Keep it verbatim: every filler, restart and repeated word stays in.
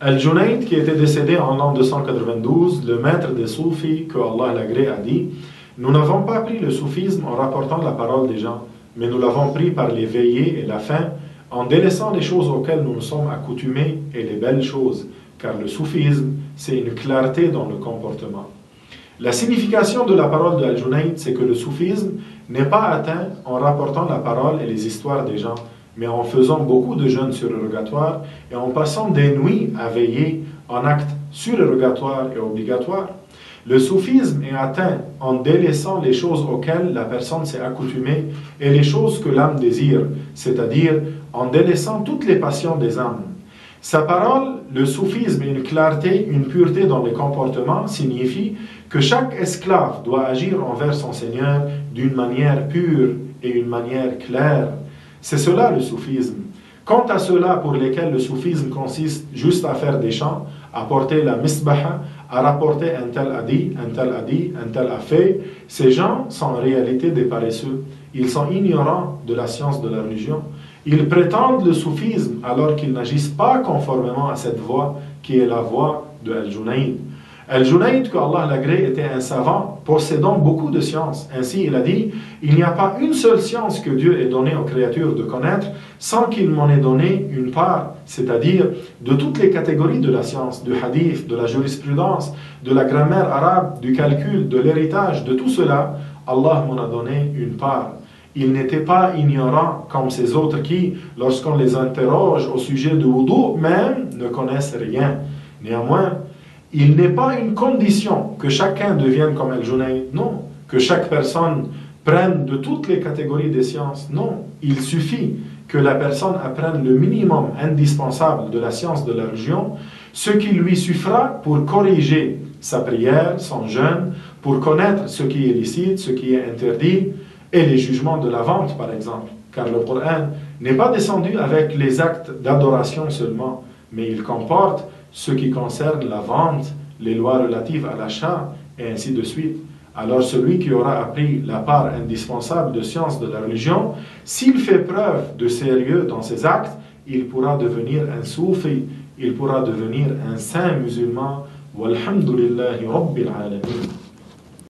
Al-Junayd, qui était décédé en l'an deux cent quatre-vingt-douze, le maître des soufis, que Allah l'agrée, a dit: nous n'avons pas pris le soufisme en rapportant la parole des gens, mais nous l'avons pris par les veillées et la faim, en délaissant les choses auxquelles nous nous sommes accoutumés et les belles choses, car le soufisme, c'est une clarté dans le comportement. La signification de la parole de Al-Junayd, c'est que le soufisme n'est pas atteint en rapportant la parole et les histoires des gens, mais en faisant beaucoup de jeûnes surérogatoires et en passant des nuits à veiller en actes surérogatoires et obligatoires. Le soufisme est atteint en délaissant les choses auxquelles la personne s'est accoutumée et les choses que l'âme désire, c'est-à-dire en délaissant toutes les passions des âmes. Sa parole, le soufisme et une clarté, une pureté dans les comportements signifie que chaque esclave doit agir envers son Seigneur d'une manière pure et une manière claire. C'est cela le soufisme. Quant à ceux-là pour lesquels le soufisme consiste juste à faire des chants, à porter la misbaha, à rapporter un tel a dit, un tel a dit, un tel a fait, ces gens sont en réalité des paresseux. Ils sont ignorants de la science de la religion. Ils prétendent le soufisme alors qu'ils n'agissent pas conformément à cette voie qui est la voie de Al-Junayd. Al-Junayd, que Allah l'agrée, était un savant possédant beaucoup de sciences. Ainsi, il a dit: il n'y a pas une seule science que Dieu ait donnée aux créatures de connaître sans qu'il m'en ait donné une part, c'est-à-dire de toutes les catégories de la science, du hadith, de la jurisprudence, de la grammaire arabe, du calcul, de l'héritage, de tout cela, Allah m'en a donné une part. Ils n'étaient pas ignorants comme ces autres qui, lorsqu'on les interroge au sujet du wudu même, ne connaissent rien. Néanmoins, il n'est pas une condition que chacun devienne comme Al-Junayd, non. Que chaque personne prenne de toutes les catégories des sciences, non. Il suffit que la personne apprenne le minimum indispensable de la science de la religion, ce qui lui suffira pour corriger sa prière, son jeûne, pour connaître ce qui est licite, ce qui est interdit, et les jugements de la vente, par exemple. Car le Coran n'est pas descendu avec les actes d'adoration seulement, mais il comporte ce qui concerne la vente, les lois relatives à l'achat, et ainsi de suite. Alors celui qui aura appris la part indispensable de science de la religion, s'il fait preuve de sérieux dans ses actes, il pourra devenir un soufi, il pourra devenir un saint musulman. Walhamdulillahi Rabbil Alamin.